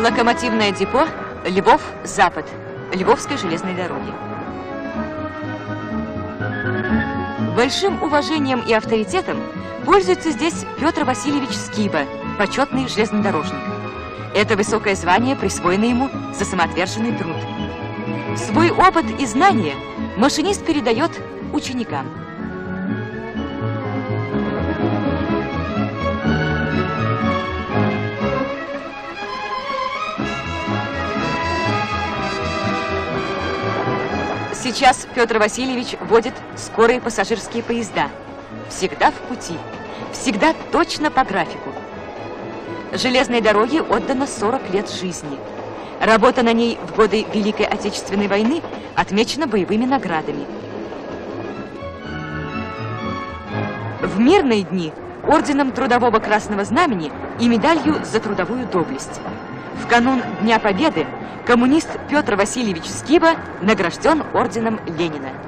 Локомотивное депо Львов-Запад Львовской железной дороги. Большим уважением и авторитетом пользуется здесь Петр Васильевич Скиба, почетный железнодорожник. Это высокое звание присвоено ему за самоотверженный труд. Свой опыт и знания машинист передает ученикам. Сейчас Петр Васильевич водит скорые пассажирские поезда. Всегда в пути, всегда точно по графику. Железной дороге отдано 40 лет жизни. Работа на ней в годы Великой Отечественной войны отмечена боевыми наградами. В мирные дни орденом Трудового Красного Знамени и медалью за трудовую доблесть. В канун Дня Победы коммунист Петр Васильевич Скиба награжден орденом Ленина.